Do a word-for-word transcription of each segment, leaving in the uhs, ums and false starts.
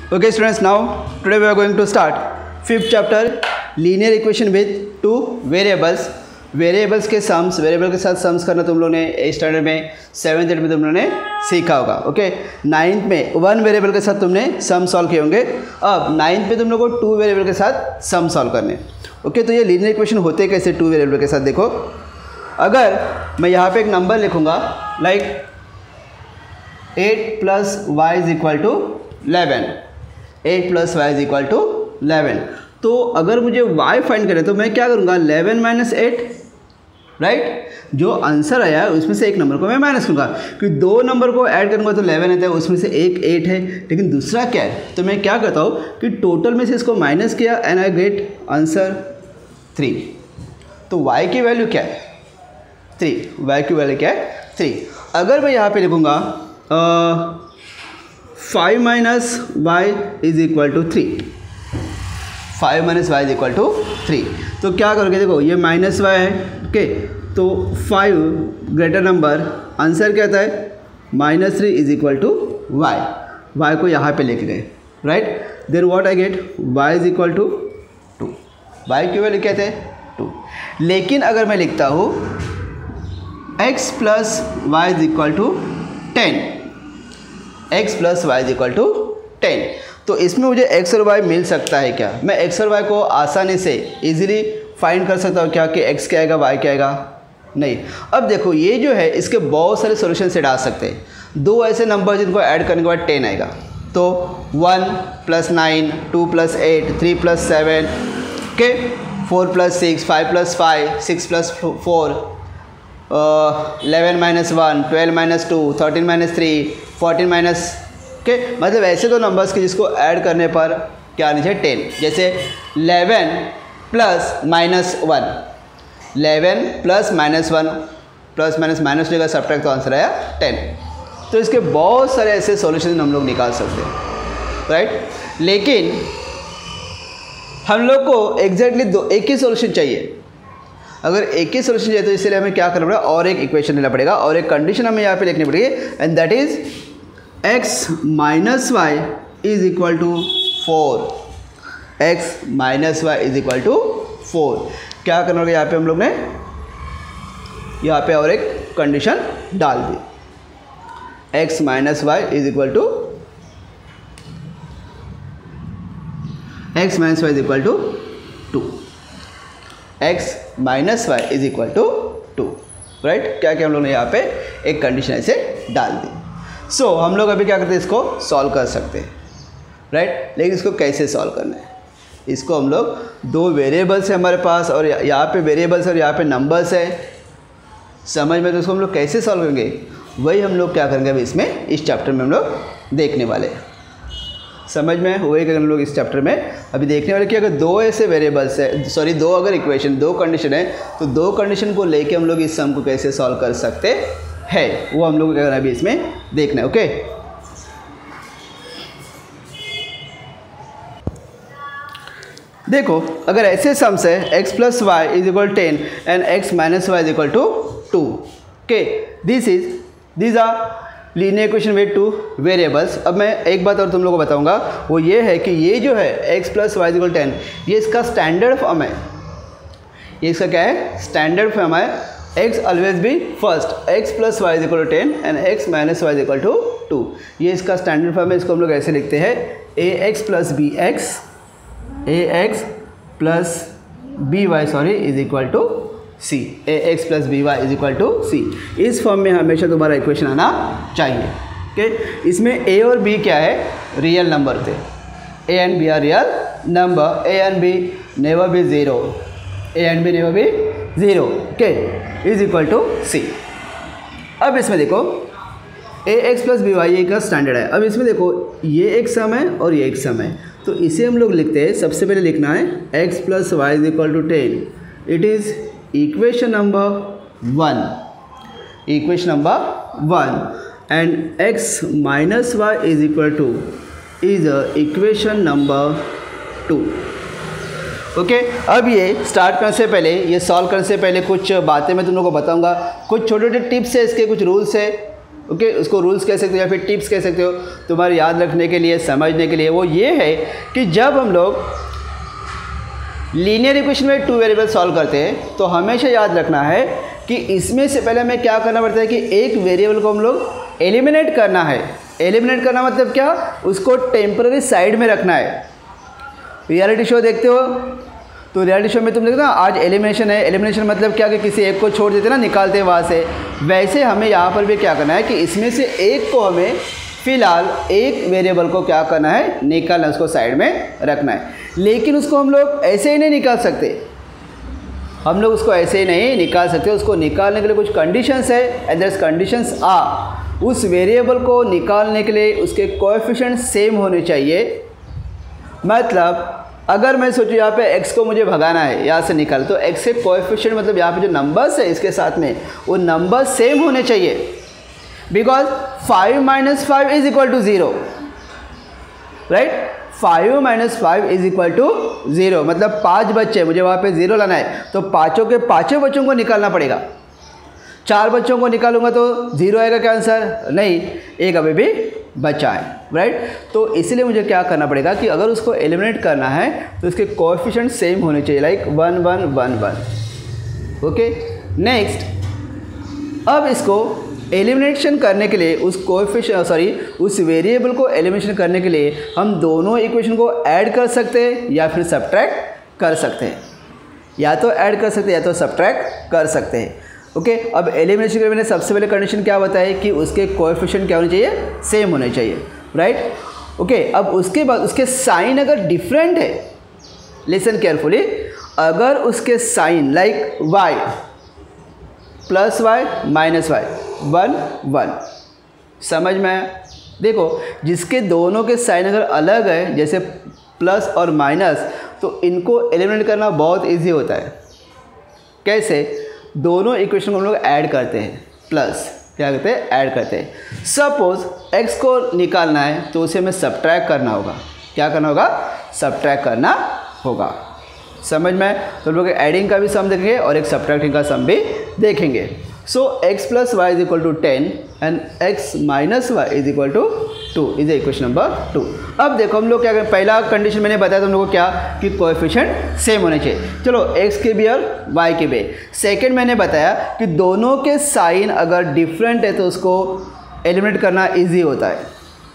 Okay students, now today we are going to start fifth chapter linear equation with two variables. Variables के sums, variable के साथ sums करना तुम लोगों ने एट स्टैंडर्ड में सेवन्थ एट में तुम लोगों ने सीखा होगा. ओके, नाइन्थ में वन वेरिएबल के साथ तुमने सम सॉल्व किए होंगे. अब नाइन्थ में तुम लोगों को टू वेरिएबल के साथ सम सॉल्व करने. ओके, तो ये लीनियर इक्वेशन होते कैसे टू वेरिएबल के साथ. देखो, अगर मैं यहाँ पे एक नंबर लिखूँगा like eight plus Y is equal to eleven, eight plus Y is equal to eleven. तो अगर मुझे y फाइंड करें तो मैं क्या करूँगा, इलेवन माइनस एट, राइट. जो आंसर आया है उसमें से एक नंबर को मैं माइनस करूँगा, क्योंकि दो नंबर को ऐड करूँगा तो इलेवन आता है, उसमें से एक एट है, लेकिन दूसरा क्या है. तो मैं क्या करता हूँ कि टोटल में से इसको माइनस किया and I get answer three. तो y की वैल्यू क्या है, थ्री. y की वैल्यू क्या है, थ्री. अगर मैं यहाँ पे लिखूँगा five minus Y is equal to three, five minus Y is equal to three, तो क्या करोगे, देखो ये माइनस वाई है. ओके, तो फाइव ग्रेटर नंबर, आंसर क्या आता है, minus three is equal to Y. Y को यहाँ पे लेके गए, right. Then what I get, Y is equal to two. Y की वैल्यू क्या है, टू. लेकिन अगर मैं लिखता हूँ X plus Y is equal to ten, X plus Y is equal to ten, तो इसमें मुझे x और y मिल सकता है क्या. मैं x और y को आसानी से इजीली फाइंड कर सकता हूँ क्या, कि x क्या आएगा y क्या आएगा, नहीं. अब देखो ये जो है इसके बहुत सारे सॉल्यूशन से डाल सकते हैं. दो ऐसे नंबर जिनको ऐड करने के बाद टेन आएगा, तो one plus nine, two plus eight, three plus seven, okay, four plus six, five plus five, six plus four, eleven minus one, twelve minus two, thirteen minus three, fourteen minus, okay. मतलब ऐसे दो numbers के जिसको add करने पर क्या आनी चाहिए, टेन. जैसे eleven plus minus one, eleven plus minus one, plus minus minus लेगा सब्ट्रैक्ट, तो आंसर आया टेन. तो इसके बहुत सारे ऐसे सॉल्यूशन हम लोग निकाल सकते हैं, राइट. लेकिन हम लोग को एग्जैक्टली दो एक ही सॉल्यूशन चाहिए. अगर एक ही सॉल्यूशन चाहिए तो इसलिए हमें क्या करना पड़ेगा, और एक इक्वेशन लेना पड़ेगा, और एक कंडीशन हमें यहाँ पे लिखनी पड़ेगी, and that is X minus Y is equal to four. X minus Y is equal to four. क्या करना होगा, यहाँ पे हम लोग ने यहाँ पे और एक कंडीशन डाल दी, X minus Y is equal to X minus Y is equal to two. X minus Y is equal to two, right. क्या क्या हम लोग ने यहाँ पे एक कंडीशन ऐसे डाल दी. सो so, हम लोग अभी क्या करते हैं, इसको सॉल्व कर सकते हैं, राइट. लेकिन इसको कैसे सॉल्व करना है, इसको हम लोग दो वेरिएबल्स है हमारे पास, और यहाँ पे वेरिएबल्स और यहाँ पे नंबर्स है, समझ में. तो इसको हम लोग कैसे सॉल्व करेंगे, वही हम लोग क्या करेंगे अभी इसमें, इस चैप्टर में हम लोग देखने वाले हैं. समझ में, वही करेंगे हम लोग इस चैप्टर में अभी देखने वाले कि अगर दो ऐसे वेरिएबल्स है, सॉरी दो अगर इक्वेशन, दो कंडीशन है, तो दो कंडीशन को लेके हम लोग इस सम को कैसे सॉल्व कर सकते है, वो हम लोग क्या करना है अभी इसमें देखना है. ओके, देखो अगर ऐसे सम्स है x plus Y is equal ten and x minus Y is equal to two. Okay, this is this are linear equation with two variables. अब मैं एक बात और तुम लोगों को बताऊंगा, वो ये है कि ये जो है x plus Y is equal ten, ये इसका स्टैंडर्ड फॉर्म है. ये इसका क्या है, स्टैंडर्ड फॉर्म है. x always be first, x plus Y is equal to ten and x minus Y is equal to two. ये इसका स्टैंडर्ड फॉर्म है. इसको हम लोग ऐसे लिखते हैं, A X plus B X, A X plus B Y sorry is equal to C, A X plus B Y is equal to C. इस फॉर्म में हमेशा तुम्हारा इक्वेशन आना चाहिए. ओके, इसमें a और b क्या है, रियल नंबर थे. a and b are real number, a and b never be zero, a and b never be zero. Okay, is equal to C. अब इसमें देखो A X plus B Y ये का standard है. अब इसमें देखो ये एक सम है और ये एक सम है, तो इसे हम लोग लिखते हैं, सबसे पहले लिखना है x plus Y is equal to ten. It is equation number one, equation number one, and x minus Y is equal to is equation number two. Okay, अब ये स्टार्ट करने से पहले, ये सॉल्व करने से पहले कुछ बातें मैं तुम लोगों को बताऊंगा. कुछ छोटे छोटे टिप्स है, इसके कुछ रूल्स है, ओके okay, उसको रूल्स कह सकते हो या फिर टिप्स कह सकते हो तुम्हारे याद रखने के लिए, समझने के लिए। वो ये है कि जब हम लोग लीनियर इक्वेशन में टू वेरिएबल सॉल्व करते हैं तो हमेशा याद रखना है कि इसमें से पहले हमें क्या करना पड़ता है कि एक वेरिएबल को हम लोग एलिमिनेट करना है। एलिमिनेट करना मतलब क्या, उसको टेम्पररी साइड में रखना है। रियलिटी शो देखते हो तो रियलिटी शो में तुम देखते हो ना, आज एलिमिनेशन है। एलिमिनेशन मतलब क्या कि किसी एक को छोड़ देते ना, निकालते हैं वहाँ से। वैसे हमें यहाँ पर भी क्या करना है कि इसमें से एक को हमें फ़िलहाल एक वेरिएबल को क्या करना है, निकालना, उसको साइड में रखना है। लेकिन उसको हम लोग ऐसे ही नहीं निकाल सकते, हम लोग उसको ऐसे ही नहीं निकाल सकते। उसको निकालने के लिए कुछ कंडीशंस है, एंड दस कंडीशंस आ उस वेरिएबल को निकालने के लिए उसके कोएफिशिएंट सेम होने चाहिए। मतलब अगर मैं सोचूं यहाँ पे x को मुझे भगाना है, यहाँ से निकाल, तो x के कोएफिशिएंट मतलब यहाँ पे जो नंबर्स है इसके साथ में वो नंबर सेम होने चाहिए। Because five minus five is equal to zero, right. Five minus five is equal to zero मतलब पाँच बच्चे, मुझे वहाँ पे ज़ीरो लाना है तो पाँचों के पाँचों बच्चों को निकालना पड़ेगा। चार बच्चों को निकालूंगा तो ज़ीरो आएगा क्या आंसर, नहीं, एक अभी भी बचा है, राइट। तो इसलिए मुझे क्या करना पड़ेगा कि अगर उसको एलिमिनेट करना है तो उसके कोएफिशिएंट सेम होने चाहिए, like one one one one. Okay, next, अब इसको एलिमिनेशन करने के लिए उस कोएफिशिएंट सॉरी उस वेरिएबल को एलिमिनेशन करने के लिए हम दोनों इक्वेशन को ऐड कर सकते हैं या फिर सब्ट्रैक्ट कर सकते हैं। या तो ऐड कर सकते हैं या तो सब्ट्रैक्ट कर सकते हैं। ओके okay, अब एलिमिनेशन के मैंने सबसे पहले कंडीशन क्या बताया कि उसके कोएफिशिएंट क्या होने चाहिए, सेम होने चाहिए, राइट। ओके, अब उसके बाद उसके साइन अगर डिफरेंट है, लिसन केयरफुली, अगर उसके sign like y plus Y minus Y one one, समझ में आया। देखो, जिसके दोनों के साइन अगर अलग है जैसे प्लस और माइनस, तो इनको एलिमिनेट करना बहुत ईजी होता है। कैसे, दोनों इक्वेशन को हम लोग ऐड करते हैं, प्लस क्या करते हैं, ऐड करते हैं। सपोज x को निकालना है तो उसे हमें सब्ट्रैक्ट करना होगा। क्या करना होगा, सब्ट्रैक्ट करना होगा, समझ में। तो हम लोग एडिंग का भी सम देखेंगे और एक सब्ट्रैक्टिंग का सम भी देखेंगे। So x plus Y is equal to ten and x minus Y is equal to two is equation number two. अब देखो हम लोग क्या करें, पहला कंडीशन मैंने बताया था हम लोग को क्या कि कोएफिशिएंट सेम होने चाहिए। चलो x के भी और y के भी। सेकंड मैंने बताया कि दोनों के साइन अगर डिफरेंट है तो उसको एलिमिनेट करना इजी होता है।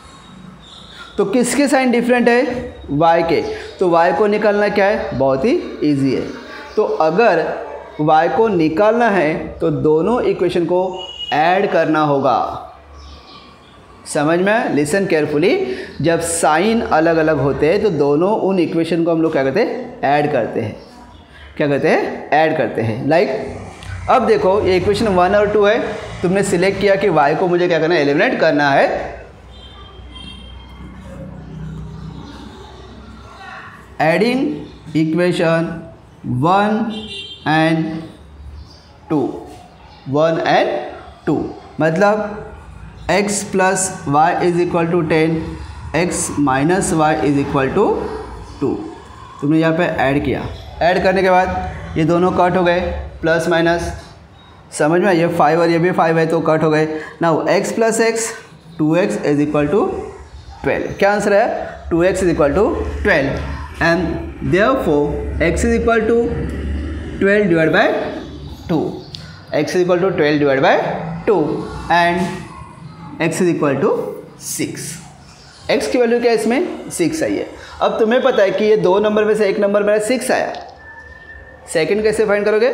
तो किसके साइन डिफरेंट है, y के, तो y को निकालना क्या है, बहुत ही ईजी है। तो अगर y को निकालना है तो दोनों इक्वेशन को ऐड करना होगा, समझ में। लिसन केयरफुली, जब साइन अलग अलग होते हैं तो दोनों उन इक्वेशन को हम लोग क्या करते हैं, ऐड करते हैं। क्या करते हैं, ऐड करते हैं। लाइक like, अब देखो ये इक्वेशन वन और टू है, तुमने सिलेक्ट किया कि y को मुझे क्या करना है, एलिमिनेट करना है। Adding equation one and two, one and two मतलब x plus Y is equal to ten, X minus Y is equal to two. तुमने यहाँ पे ऐड किया, ऐड करने के बाद ये दोनों कट हो गए, प्लस माइनस, समझ में। ये फाइव और ये भी फाइव है तो कट हो गए। Now x plus x, two x is equal to twelve. क्या आंसर है, two x is equal to twelve and therefore x is equal to twelve divide by two, x is equal to twelve divide by two and x is equal to six. x की value क्या है इसमें, six आई है। अब तुम्हें पता है कि ये दो नंबर में से एक नंबर मेरा सिक्स आया, सेकंड कैसे फाइंड करोगे,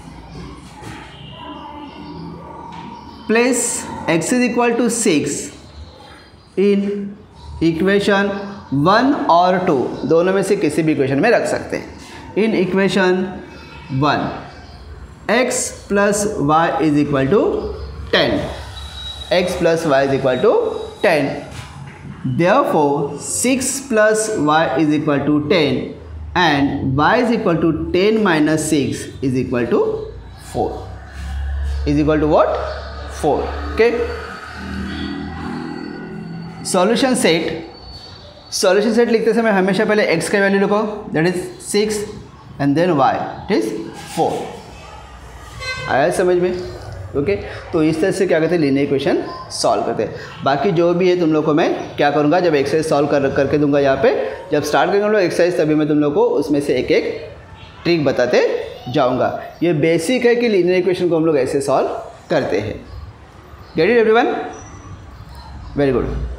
place x is equal to six in equation one और टू, दोनों में से किसी भी इक्वेशन में रख सकते हैं। In equation one x plus Y is equal to ten, x plus y is equal to ten, therefore six plus y is equal to ten and y is equal to ten minus six is equal to four, is equal to what, four. okay, solution set, solution set लिखते समय हमेशा पहले x का value लिखो, that is six and then y, it is four. आया समझ में। Okay, तो इस तरह से क्या कहते हैं लीनियर इक्वेशन सॉल्व करते हैं। बाकी जो भी है तुम लोग को मैं क्या करूँगा, जब एक्सरसाइज सॉल्व कर करके दूंगा यहाँ पे, जब स्टार्ट करेंगे हम लोग एक्सरसाइज, तभी मैं तुम लोग को उसमें से एक एक ट्रिक बताते जाऊँगा। ये बेसिक है कि लीनियर इक्वेशन को हम लोग ऐसे सॉल्व करते हैं। Get it everyone? Very good.